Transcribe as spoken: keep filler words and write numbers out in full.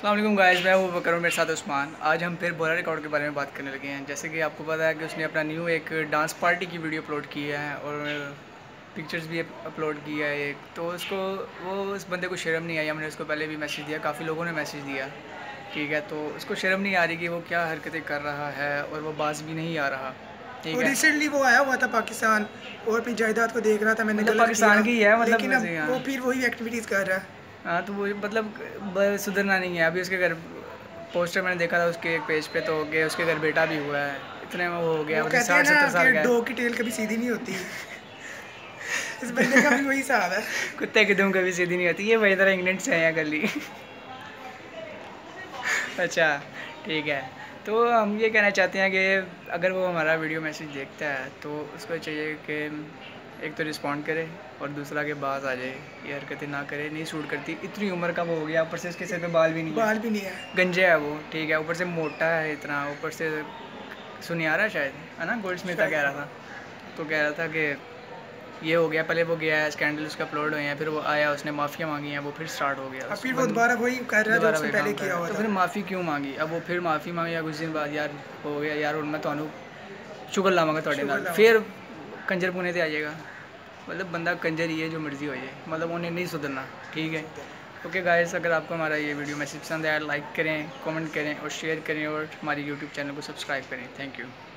अस्सलाम वालेकुम गाइस, मैं हूँ बकर और मेरे साथ उस्मान। आज हम फिर बोरा रिकॉर्ड के बारे में बात करने लगे हैं। जैसे कि आपको पता है कि उसने अपना न्यू एक डांस पार्टी की वीडियो अपलोड की है और पिक्चर्स भी अपलोड किया है एक। तो उसको वो उस बंदे को शर्म नहीं आई। हमने उसको पहले भी मैसेज दिया, काफ़ी लोगों ने मैसेज दिया, ठीक है। तो उसको शर्म नहीं आ रही कि वो क्या हरकतें कर रहा है और वो बाज भी नहीं आ रहा, ठीक और है। रिसेंटली वो आया हुआ था पाकिस्तान और फिर जायदाद को देख रहा था, मैंने मतलब गलत किया, पाकिस्तान की ही है, मतलब लेकिन अब वैसे वो यहाँ। फिर वही एक्टिविटीज़ कर रहा है। हाँ, तो वो मतलब ब- सुधरना नहीं है। अभी उसके घर पोस्टर मैंने देखा था उसके एक पेज पे, तो गए उसके घर बेटा भी हुआ है, इतने में वो हो गया, वो मतलब कहते हैं साठ ना सत्तर कि साल का है। डॉग की टेल कभी सीधी नहीं होती। इस बंदे का भी वही हिसाब है। कुत्ते की दुम कभी सीधी नहीं होती, ये वही तरह इंग्लैंड से आया कर ली। अच्छा, ठीक है। तो हम ये कहना चाहते हैं कि अगर वो हमारा वीडियो मैसेज देखता है तो उसको चाहिए कि एक तो रिस्पॉन्ड करे और दूसरा के बाज आ जाए, ये हरकतें ना करे, नहीं सूट करती। इतनी उम्र का वो हो गया, ऊपर से इसके सिर पे बाल भी नहीं है, बाल भी नहीं है। गंजे है वो, ठीक है। ऊपर से मोटा है इतना, ऊपर से सुनियारा शायद, है ना, गोल्ड स्मिथ कह शायद रहा हाँ। था। तो कह रहा था कि ये हो गया, पहले वो गया है, स्कैंडल उसका अपलोड हुए हैं, फिर वो आया, उसने माफ़ियाँ मांगी हैं, वो फिर स्टार्ट हो गया अब उस फिर वो बंद दोबारा वही कर रहा है जो दोबारा उसने वही पहले काम कर किया रहा है। हुआ तो था। फिर माफ़ी क्यों मांगी? अब वो फिर माफ़ी मांगी या कुछ दिन बाद, यार हो गया यार, और मैं तो शुगर लावांगा थोड़े शुगर नाल, लावा। फिर कंजर पुने ते आ जाएगा। मतलब बंदा कंजर ही है, जो मर्जी हो जाए, मतलब उन्हें नहीं सुधरना, ठीक है। ओके गाइस, अगर आपको हमारा ये वीडियो मैसेज पसंद आया, लाइक करें, कमेंट करें और शेयर करें और हमारी यूट्यूब चैनल को सब्सक्राइब करें। Thank you.